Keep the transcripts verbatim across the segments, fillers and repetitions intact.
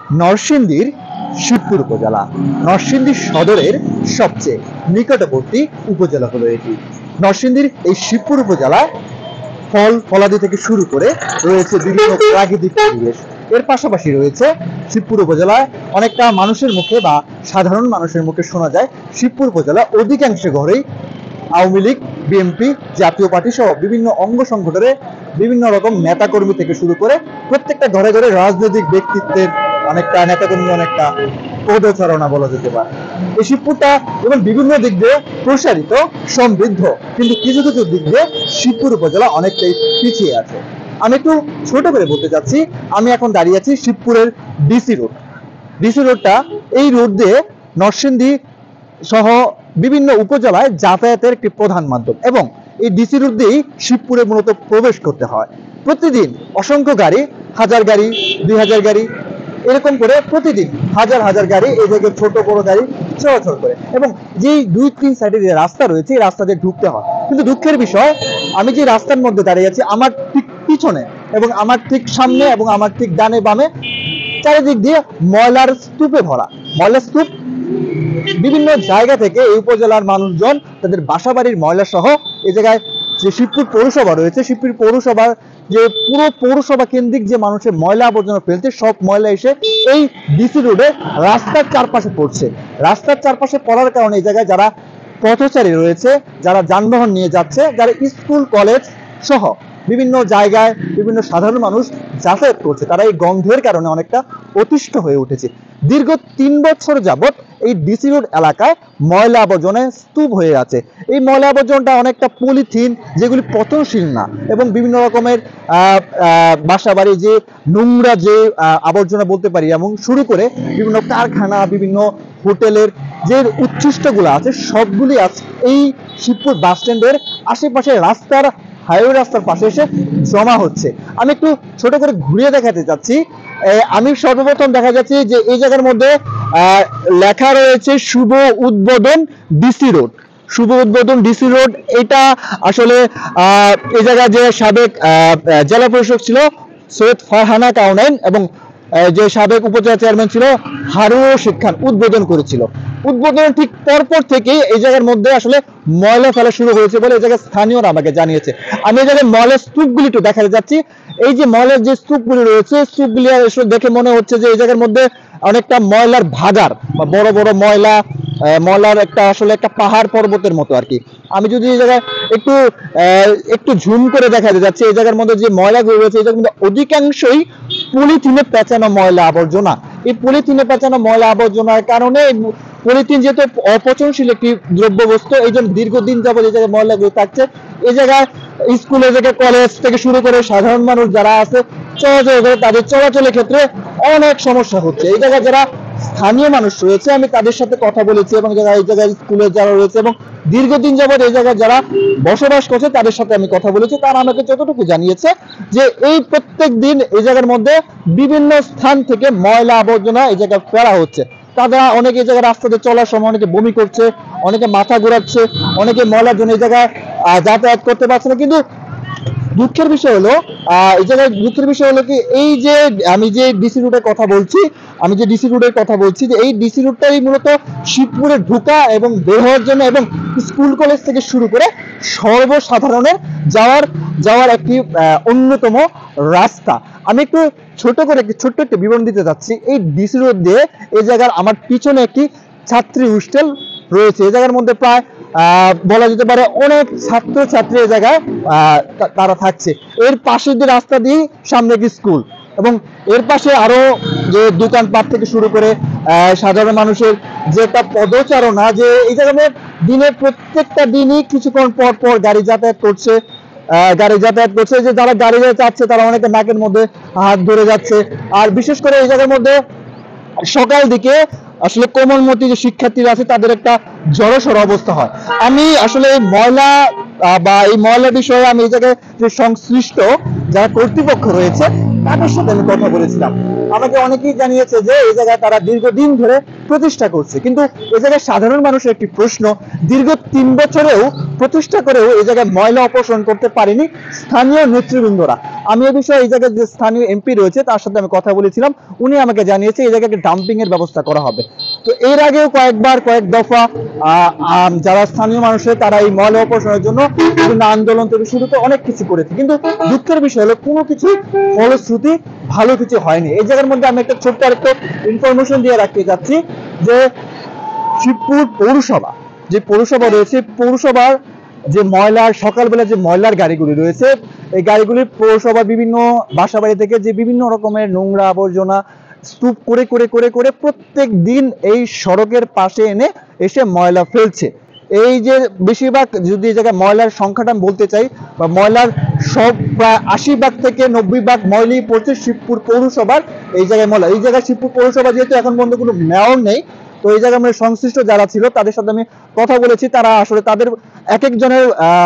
নরসিংদীর শিবপুর উপজেলা। নরসিংদী সদরের সবচেয়ে নিকটবর্তী উপজেলা হলো এটি। নরসিংদীর এই শিবপুর উপজেলায় ফল ফলাদি থেকে শুরু করে রয়েছে বিভিন্ন প্রাকৃতিক পরিবেশ। এর পাশাপাশি রয়েছে শিবপুর উপজেলায় অনেকটা মানুষের মুখে বা সাধারণ মানুষের মুখে শোনা যায় শিবপুর উপজেলা অধিকাংশ ঘরেই আওয়ামী লীগ, বিএনপি, জাতীয় পার্টি সহ বিভিন্ন অঙ্গ সংগঠনের বিভিন্ন রকম নেতাকর্মী থেকে শুরু করে প্রত্যেকটা ঘরে ঘরে রাজনৈতিক ব্যক্তিত্বের অনেকটা নেতাকর্মী অনেকটা পদচারণা বলা যেতে পারে। এই শিবপুরটা এবং বিভিন্ন দিক দিয়ে প্রসারিত, সমৃদ্ধ, কিন্তু কিছু কিছু দিক দিয়ে শিবপুর উপজেলা অনেকটাই পিছিয়ে আছে। আমি একটু ছোট করে বলতে চাচ্ছি, আমি এখন দাঁড়িয়ে আছি শিবপুরের ডিসি রোড। ডিসি রোডটা এই রোড দিয়ে নরসিংদী সহ বিভিন্ন উপজেলায় যাতায়াতের একটি প্রধান মাধ্যম এবং এই ডিসি রোড দিয়েই শিবপুরে মূলত প্রবেশ করতে হয়। প্রতিদিন অসংখ্য গাড়ি, হাজার গাড়ি, দুই হাজার গাড়ি, এরকম করে প্রতিদিন হাজার হাজার গাড়ি এই জায়গায় ছোট বড় গাড়ি চলাচল করে এবং যেই দুই তিন সাইডে যে রাস্তা রয়েছে এই রাস্তা দিয়ে ঢুকতে হয়। কিন্তু দুঃখের বিষয়, আমি যে রাস্তার মধ্যে দাঁড়িয়ে আছি আমার ঠিক পিছনে এবং আমার ঠিক সামনে এবং আমার ঠিক ডানে বামে চারিদিক দিয়ে ময়লার স্তূপে ভরা। ময়লার স্তূপ বিভিন্ন জায়গা থেকে এই উপজেলার মানুষজন তাদের বাসা বাড়ির ময়লা সহ এই জায়গায় যে শিবপুর পৌরসভা রয়েছে, শিবপুর পৌরসভার যে পুরো পৌরসভা কেন্দ্রিক যে মানুষের ময়লা আবর্জনা ফেলতে সব ময়লা এসে এই ডিসি রোডে রাস্তার চারপাশে পড়ছে। রাস্তার চারপাশে পড়ার কারণে এই জায়গায় যারা পথচারী রয়েছে, যারা যানবাহন নিয়ে যাচ্ছে, যারা স্কুল কলেজ সহ বিভিন্ন জায়গায় বিভিন্ন সাধারণ মানুষ যাতায়াত করছে, তারা এই গন্ধের কারণে অনেকটা অতিষ্ঠ হয়ে উঠেছে। দীর্ঘ তিন বছর যাবত এই ডিসি রোড এলাকায় ময়লা আবর্জনায় স্তূপ হয়ে আছে। এই ময়লা আবর্জনাটা অনেকটা পলিথিন, যেগুলি পচনশীল না, এবং বিভিন্ন রকমের বাসা বাড়ি যে নোংরা যে আবর্জনা বলতে পারি, এবং শুরু করে বিভিন্ন কারখানা, বিভিন্ন হোটেলের যে উচ্ছিষ্টগুলো আছে সবগুলি আছে এই শিবপুর বাস স্ট্যান্ডের আশেপাশে রাস্তার হাইওয়ে রাস্তার পাশে এসে জমা হচ্ছে। আমি একটু ছোট করে ঘুরিয়ে দেখাতে চাচ্ছি। আমি সর্বপ্রথম দেখা যাচ্ছে যে এই জায়গার মধ্যে লেখা রয়েছে শুভ উদ্বোধন ডিসি রোড। শুভ উদ্বোধন ডিসি রোড, এটা আসলে এই জায়গায় যে সাবেক জেলা প্রশাসক ছিল সৈয়দ ফারহানা কাউনাইন এবং যে সাবেক উপজেলা চেয়ারম্যান ছিল হারুন রশিদ খান উদ্বোধন করেছিল। উদ্বোধনের ঠিক পরপর থেকে এই জায়গার মধ্যে আসলে ময়লা ফেলা শুরু হয়েছে বলে এই জায়গায় স্থানীয়রা আমাকে জানিয়েছে। আমি এই জায়গায় ময়লার স্তূপগুলি একটু দেখাতে যাচ্ছি। এই যে ময়লার যে স্তূপগুলি রয়েছে, স্তূপগুলি আসলে দেখে মনে হচ্ছে যে এই জায়গার মধ্যে অনেকটা ময়লার ভাগার বা বড় বড় ময়লা, ময়লার একটা আসলে একটা পাহাড় পর্বতের মতো আর কি। আমি যদি এই জায়গায় একটু একটু ঝুম করে দেখাতে যাচ্ছি, এই জায়গার মধ্যে যে ময়লাগুলো রয়েছে এই জায়গার মধ্যে অধিকাংশই পলিথিনে পেঁচানো ময়লা আবর্জনা। এই পলিথিনে পেঁচানো ময়লা আবর্জনার কারণে, পলিথিন যেহেতু অপচনশীল একটি দ্রব্য বস্তু, এই জন্য দীর্ঘদিন যাবত এই জায়গায় ময়লাগুলো থাকছে। এই জায়গায় স্কুলে থেকে কলেজ থেকে শুরু করে সাধারণ মানুষ যারা আছে চলাচল করে, তাদের চলাচলের ক্ষেত্রে অনেক সমস্যা হচ্ছে। এই জায়গায় যারা স্থানীয় মানুষ রয়েছে আমি তাদের সাথে কথা বলেছি এবং যারা এই জায়গায় স্কুলে যারা রয়েছে এবং দীর্ঘদিন যাবত এই জায়গায় যারা বসবাস করছে তাদের সাথে আমি কথা বলেছি। তারা আমাকে যতটুকু জানিয়েছে যে এই প্রত্যেক দিন এই জায়গার মধ্যে বিভিন্ন স্থান থেকে ময়লা আবর্জনা এই জায়গায় ফেলা হচ্ছে। তারা অনেকে এই জায়গায় রাস্তাতে চলার সময় অনেকে বমি করছে, অনেকে মাথা ঘোরাচ্ছে, অনেকে ময়লার জন্য এই জায়গায় যাতায়াত করতে পারছে না। কিন্তু দুঃখের বিষয় হলো এই জায়গায় দুঃখের বিষয় হলো কি, এই যে আমি যে ডিসি রুটের কথা বলছি আমি যে ডিসি রুটের কথা বলছি যে এই ডিসি রুটটাই মূলত শিবপুরে ঢোকা এবং বের হওয়ার জন্য এবং স্কুল কলেজ থেকে শুরু করে সর্বসাধারণের যাওয়ার যাওয়ার একটি অন্যতম রাস্তা। আমি একটু ছোট করে একটি ছোট্ট একটি বিবরণ দিতে চাচ্ছি। এই ডিসি রোড দিয়ে এই জায়গার আমার পিছনে একটি ছাত্রী হোস্টেল রয়েছে। এই জায়গার মধ্যে প্রায় আহ বলা যেতে পারে অনেক ছাত্র ছাত্রী এই জায়গায় আহ তারা থাকছে। এর পাশে যে রাস্তা দিয়ে সামনে একটি স্কুল এবং এর পাশে আরো যে দোকানপাট থেকে শুরু করে আহ সাধারণ মানুষের যে একটা পদচারণা, যে এই জায়গায় দিনের প্রত্যেকটা দিনই কিছুক্ষণ পর পর গাড়ি যাতায়াত করছে আহ গাড়ি যাতায়াত করছে যে যারা গাড়ি যাচ্ছে তারা অনেকে নাকের মধ্যে হাত ধরে যাচ্ছে। আর বিশেষ করে এই জায়গার মধ্যে সকাল দিকে আসলে কোমলমতি যে শিক্ষার্থীরা আছে তাদের একটা জড়সড় অবস্থা হয়। আমি আসলে এই ময়লা বা এই ময়লা বিষয়ে আমি এই জায়গায় যে সংশ্লিষ্ট যারা কর্তৃপক্ষ রয়েছে তাদের সাথে আমি কথা বলেছিলাম। আমাকে অনেকেই জানিয়েছে যে এই জায়গায় তারা দীর্ঘদিন ধরে প্রতিষ্ঠা করছে, কিন্তু এই জায়গায় সাধারণ মানুষের একটি প্রশ্ন, দীর্ঘ তিন বছরেও প্রতিষ্ঠা করেও এই জায়গায় ময়লা অপসারণ করতে পারেনি স্থানীয় নেতৃবৃন্দরা। আমি এ বিষয়ে এই জায়গায় যে স্থানীয় এমপি রয়েছে তার সাথে আমি কথা বলেছিলাম, উনি আমাকে জানিয়েছে এই জায়গায় ডাম্পিং এর ব্যবস্থা করা হবে। তো এর আগেও কয়েকবার কয়েক দফা যারা স্থানীয় মানুষের তারা এই ময়লা অপসারণের জন্য বিভিন্ন আন্দোলন থেকে শুরু করে অনেক কিছু করেছে, কিন্তু দুঃখের বিষয় হলো কোনো কিছু ফলশ্রুতি ভালো কিছু হয়নি। এই জায়গার মধ্যে আমি একটা ছোট্ট আরেকটা ইনফরমেশন দিয়ে রাখতে চাচ্ছি যে শিবপুর পৌরসভা যে পৌরসভা রয়েছে, পৌরসভার যে ময়লার সকালবেলা যে ময়লার গাড়িগুলি রয়েছে, এই গাড়িগুলি পৌরসভার বিভিন্ন বাসাবাড়ি থেকে যে বিভিন্ন রকমের নোংরা আবর্জনা স্তূপ করে করে করে করে প্রত্যেক দিন এই সড়কের পাশে এনে এসে ময়লা ফেলছে। এই যে বেশিরভাগ যদি এই জায়গায় ময়লার সংখ্যাটা আমি বলতে চাই, বা ময়লার সব প্রায় আশি ভাগ থেকে নব্বই ভাগ ময়লাই পড়ছে শিবপুর পৌরসভার এই জায়গায় ময়লা। এই জায়গায় শিবপুর পৌরসভা যেহেতু এখন পর্যন্ত কোনো মেয়র নেই, তো এই জায়গায় মানে সংশ্লিষ্ট যারা ছিল তাদের সাথে আমি কথা বলেছি, তারা আসলে তাদের এক একজনের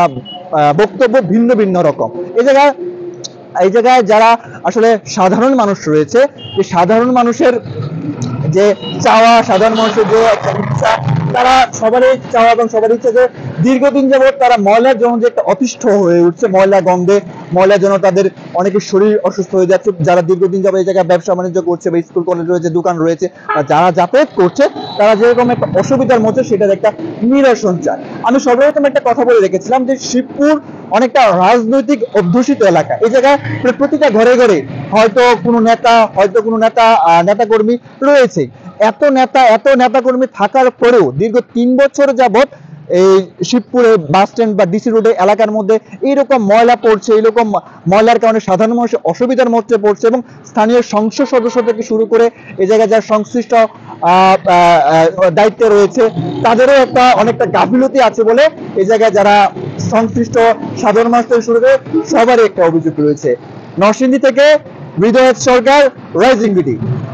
বক্তব্য ভিন্ন ভিন্ন রকম। এই জায়গায় এই জায়গায় যারা আসলে সাধারণ মানুষ রয়েছে, যে সাধারণ মানুষের যে চাওয়া, সাধারণ মানুষের যে একটা ইচ্ছা, তারা সবারই চাওয়া এবং সবারই ইচ্ছা যে দীর্ঘদিন যাবৎ তারা ময়লার জন্য যে একটা অতিষ্ঠ হয়ে উঠছে, ময়লা গন্ধে ময়লার জন্য তাদের অনেকের শরীর অসুস্থ হয়ে যাচ্ছে। যারা দীর্ঘদিন যাবৎ এই জায়গায় ব্যবসা বাণিজ্য করছে বা স্কুল কলেজ রয়েছে, দোকান রয়েছে, যারা যাতায়াত করছে, তারা যেরকম একটা অসুবিধার মধ্যে সেটার একটা নিরসন চায়। আমি সর্বপ্রথম একটা কথা বলে রেখেছিলাম যে শিবপুর অনেকটা রাজনৈতিক অধ্যুষিত এলাকা। এই জায়গায় প্রতিটা ঘরে ঘরে হয়তো কোনো নেতা হয়তো কোনো নেতা নেতা কর্মী রয়েছে। এত নেতা এত নেতা কর্মী থাকার পরেও দীর্ঘ তিন বছর যাবৎ এই শিবপুরের বাস স্ট্যান্ড বা ডিসি রোডের এলাকার মধ্যে এইরকম ময়লা পড়ছে, এইরকম ময়লার কারণে সাধারণ মানুষ অসুবিধার মধ্যে পড়ছে, এবং স্থানীয় সংসদ সদস্য থেকে শুরু করে এই জায়গায় যারা সংশ্লিষ্ট দায়িত্বে রয়েছে তাদেরও একটা অনেকটা গাফিলতি আছে বলে এই জায়গায় যারা সংশ্লিষ্ট সাধারণ মানুষ থেকে শুরু করে সবারই একটা অভিযোগ রয়েছে। নরসিংদী থেকে হৃদয় সরকার, রাইজিং বিডি।